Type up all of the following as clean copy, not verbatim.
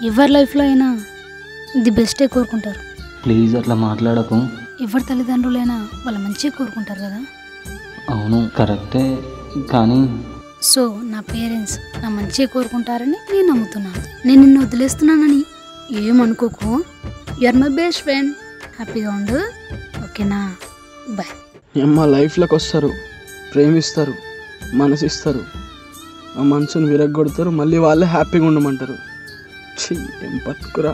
ఎవరి లైఫ్లో అయినా ది బెస్టే కోరుకుంటారు. ప్లీజ్ అట్లా మాట్లాడకు. ఎవరి తల్లిదండ్రులైనా వాళ్ళ మంచిగా కోరుకుంటారు కదా. అవును కరెక్టే, కానీ సో నా పేరెంట్స్ నా మంచిగా కోరుకుంటారని నేను నమ్ముతున్నాను. నేను నిన్ను వదిలేస్తున్నానని ఏమనుకోకు. You are my best friend. హ్యాపీగా ఉండు, ఓకేనా? బాయ్. మా లైఫ్లోకి వస్తారు, ప్రేమిస్తారు, మనసిస్తారు, ఆ మనసుని విరగొడతారు, మళ్ళీ వాళ్ళే హ్యాపీగా ఉండమంటారు. ఏం బతుకురా.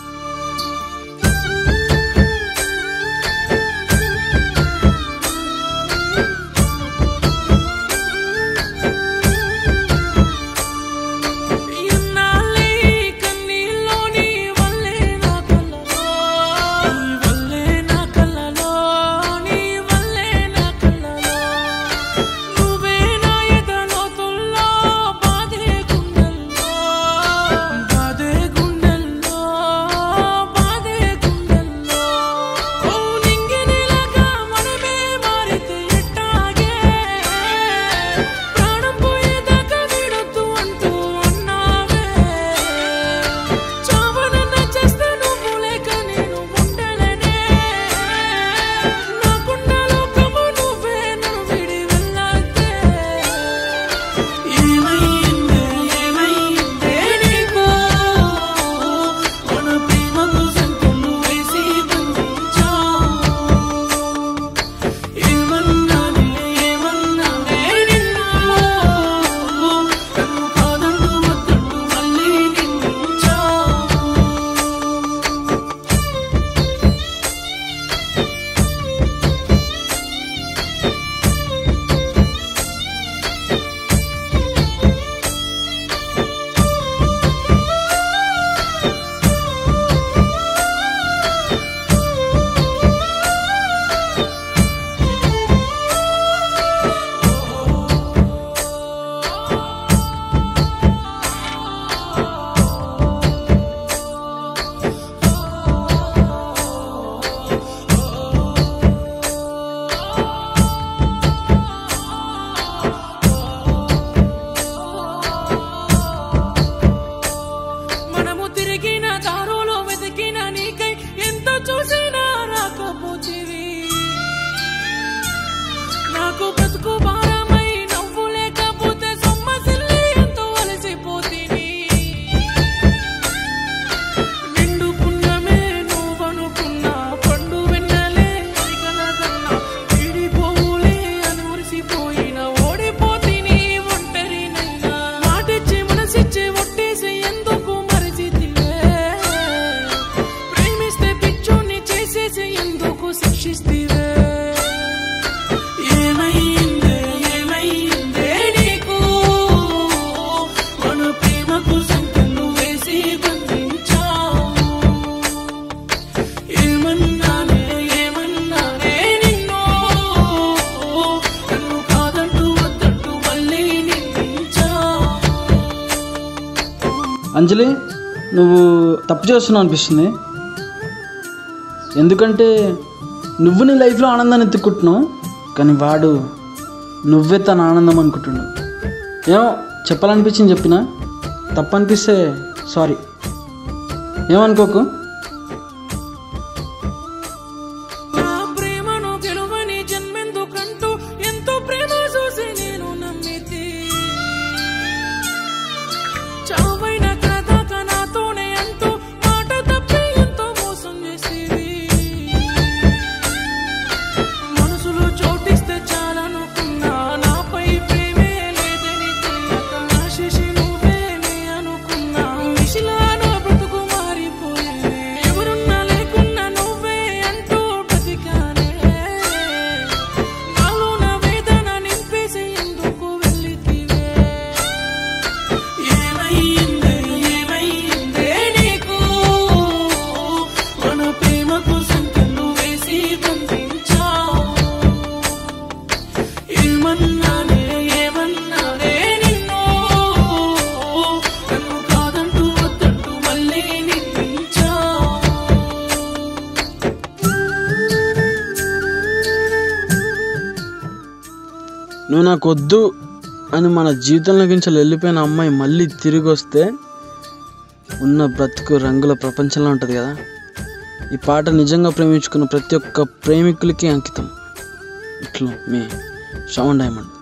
అంజలి, నువ్వు తప్పు చేస్తున్నావు అనిపిస్తుంది. ఎందుకంటే నువ్వు నీ లైఫ్లో ఆనందాన్ని ఎత్తుకుంటున్నావు, కానీ వాడు నువ్వే తన ఆనందం అనుకుంటున్నావు. ఏమో చెప్పాలనిపించింది చెప్పినా, తప్పు అనిపిస్తే సారీ, ఏమనుకోకు. నువ్వు నాకు వద్దు అని మన జీవితంలో నుంచి వెళ్ళిపోయిన అమ్మాయి మళ్ళీ తిరిగి వస్తే ఉన్న బ్రతుకు రంగుల ప్రపంచంలో ఉంటుంది కదా. ఈ పాట నిజంగా ప్రేమించుకున్న ప్రతి ఒక్క ప్రేమికులకి అంకితం. ఇట్లా మీ శ్రవణ్ డైమండ్.